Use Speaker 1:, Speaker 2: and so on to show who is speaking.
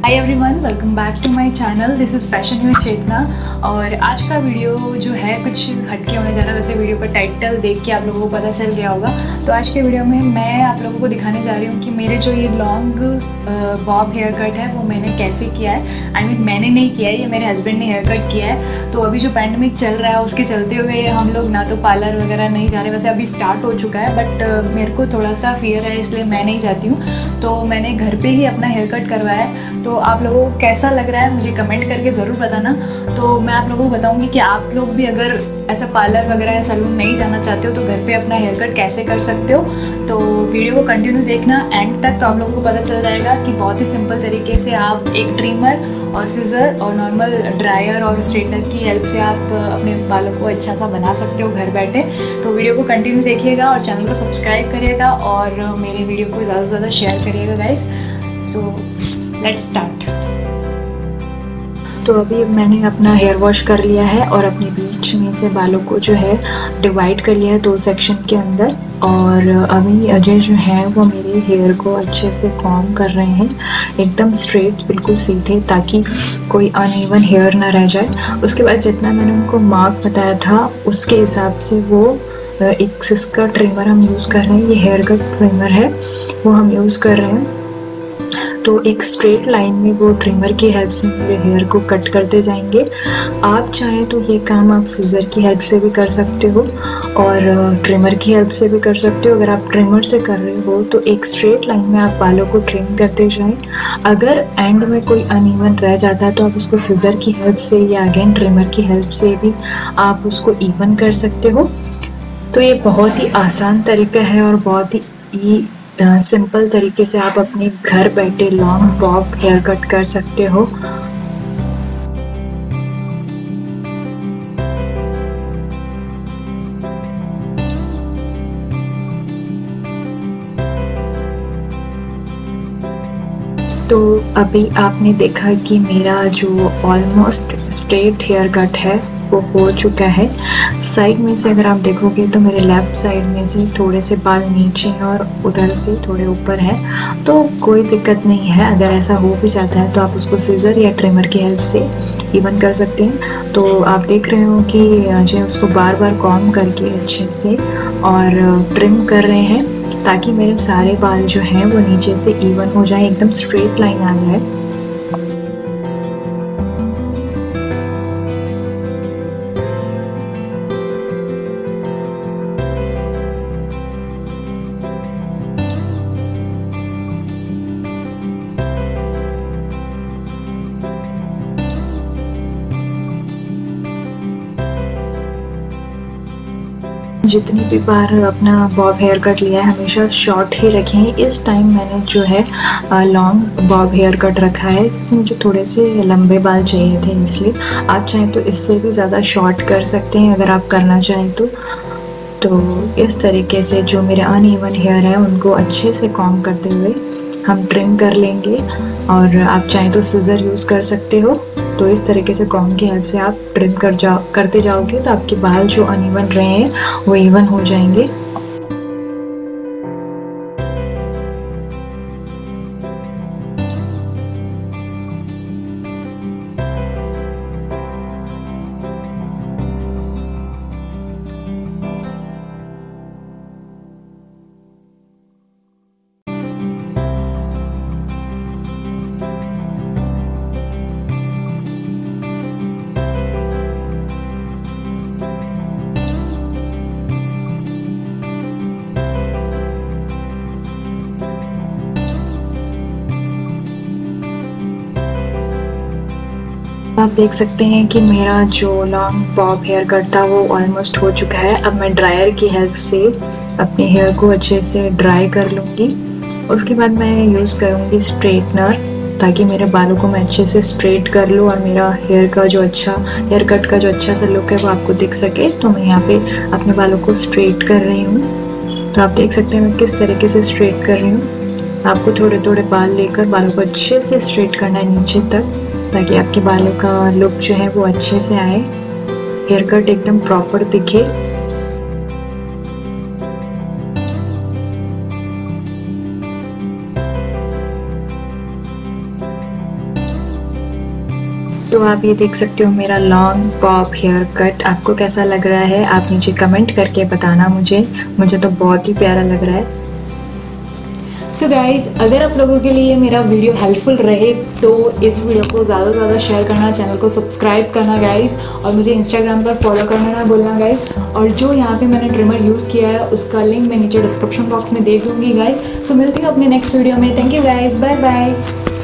Speaker 1: Hi everyone, welcome back to my channel. This is fashion with Chetna. और आज का video जो है कुछ हटके होने जा रहा है। वैसे वीडियो का टाइटल देख के आप लोगों को पता चल गया होगा। तो आज के वीडियो में मैं आप लोगों को दिखाने जा रही हूँ कि मेरे जो ये लॉन्ग बॉब हेयर कट है वो मैंने कैसे किया है। आई मीन मैंने नहीं किया है, ये मेरे हस्बैंड ने हेयर कट किया है। तो अभी जो पैंडेमिक चल रहा है उसके चलते हुए हम लोग ना तो पार्लर वगैरह नहीं जा रहे। वैसे अभी स्टार्ट हो चुका है बट मेरे को थोड़ा सा फियर है, इसलिए मैं नहीं जाती हूँ। तो मैंने घर पे ही अपना हेयर कट करवाया है। तो आप लोगों को कैसा लग रहा है मुझे कमेंट करके ज़रूर बताना। तो मैं आप लोगों को बताऊंगी कि आप लोग भी अगर ऐसा पार्लर वगैरह या सैलून नहीं जाना चाहते हो तो घर पे अपना हेयर कट कैसे कर सकते हो। तो वीडियो को कंटिन्यू देखना एंड तक, तो आप लोगों को पता चल जाएगा कि बहुत ही सिंपल तरीके से आप एक ट्रिमर और सीजर और नॉर्मल ड्रायर और स्ट्रेटनर की हेल्प से आप अपने बालों को अच्छा सा बना सकते हो घर बैठे। तो वीडियो को कंटिन्यू देखिएगा और चैनल को सब्सक्राइब करिएगा और मेरे वीडियो को ज़्यादा से ज़्यादा शेयर करिएगा गाइस। So let's start. तो अभी मैंने अपना हेयर वॉश कर लिया है और अपने बीच में से बालों को जो है डिवाइड कर लिया है 2 सेक्शन के अंदर। और अभी अजय जो है वो मेरे हेयर को अच्छे से कॉम्ब कर रहे हैं, एकदम स्ट्रेट बिल्कुल सीधे, ताकि कोई अनइवन हेयर ना रह जाए। उसके बाद जितना मैंने उनको मार्क बताया था उसके हिसाब से वो एक सिस्का ट्रिमर हम यूज़ कर रहे हैं। ये हेयर कट ट्रिमर है वो हम यूज़ कर रहे हैं। तो एक स्ट्रेट लाइन में वो ट्रिमर की हेल्प से मेरे हेयर को कट करते जाएंगे। आप चाहें तो ये काम आप सीज़र की हेल्प से भी कर सकते हो और ट्रिमर की हेल्प से भी कर सकते हो। अगर आप ट्रिमर से कर रहे हो तो एक स्ट्रेट लाइन में आप बालों को ट्रिम करते जाएं। अगर एंड में कोई अनइवन रह जाता है तो आप उसको सीज़र की हेल्प से या अगेन ट्रिमर की हेल्प से भी आप उसको इवन कर सकते हो। तो ये बहुत ही आसान तरीका है और बहुत ही सिंपल तरीके से आप अपने घर बैठे लॉन्ग बॉब हेयर कट कर सकते हो। तो अभी आपने देखा कि मेरा जो ऑलमोस्ट स्ट्रेट हेयर कट है वो हो चुका है। साइड में से अगर आप देखोगे तो मेरे लेफ़्ट साइड में से थोड़े से बाल नीचे हैं और उधर से थोड़े ऊपर हैं। तो कोई दिक्कत नहीं है, अगर ऐसा हो भी जाता है तो आप उसको सीज़र या ट्रिमर की हेल्प से इवन कर सकते हैं। तो आप देख रहे हो कि जो उसको बार बार कॉम्ब करके अच्छे से और ट्रिम कर रहे हैं ताकि मेरे सारे बाल जो हैं वो नीचे से इवन हो जाए, एकदम स्ट्रेट लाइन आ जाए। जितनी भी बार अपना बॉब हेयर कट लिया है हमेशा शॉर्ट ही रखें। इस टाइम मैंने जो है लॉन्ग बॉब हेयर कट रखा है, मुझे थोड़े से लंबे बाल चाहिए थे इसलिए। आप चाहें तो इससे भी ज़्यादा शॉर्ट कर सकते हैं अगर आप करना चाहें तो इस तरीके से जो मेरे अनइवन हेयर है उनको अच्छे से कॉम्ब करते हुए हम ट्रिम कर लेंगे। और आप चाहें तो सीज़र यूज़ कर सकते हो। तो इस तरीके से कॉम्ब की हेल्प से आप ट्रिम करते जाओगे तो आपके बाल जो अनइवन रहे हैं वो इवन हो जाएंगे। आप देख सकते हैं कि मेरा जो लॉन्ग बॉब हेयर कट था वो ऑलमोस्ट हो चुका है। अब मैं ड्रायर की हेल्प से अपने हेयर को अच्छे से ड्राई कर लूँगी। उसके बाद मैं यूज़ करूँगी स्ट्रेटनर ताकि मेरे बालों को मैं अच्छे से स्ट्रेट कर लूँ और मेरा हेयर कट का जो अच्छा सा लुक है वो आपको दिख सके। तो मैं यहाँ पे अपने बालों को स्ट्रेट कर रही हूँ। तो आप देख सकते हैं मैं किस तरीके से स्ट्रेट कर रही हूँ। आपको थोड़े थोड़े बाल लेकर बालों को अच्छे से स्ट्रेट करना है नीचे तक, ताकि आपके बालों का लुक जो है वो अच्छे से आए, हेयर कट एकदम प्रॉपर दिखे।
Speaker 2: तो आप ये देख सकते हो मेरा लॉन्ग बॉब हेयर कट। आपको कैसा लग रहा है आप नीचे कमेंट करके बताना मुझे तो बहुत ही प्यारा लग रहा है।
Speaker 1: सो गाइज़, अगर आप लोगों के लिए मेरा वीडियो हेल्पफुल रहे तो इस वीडियो को ज़्यादा से ज़्यादा शेयर करना, चैनल को सब्सक्राइब करना गाइज़, और मुझे इंस्टाग्राम पर फॉलो करना ना भूलना गाइज़। और जो यहाँ पे मैंने ट्रिमर यूज़ किया है उसका लिंक मैं नीचे डिस्क्रिप्शन बॉक्स में दे दूँगी गाइज़। सो मिलती हूँ अपने नेक्स्ट वीडियो में। Thank you guys, bye bye.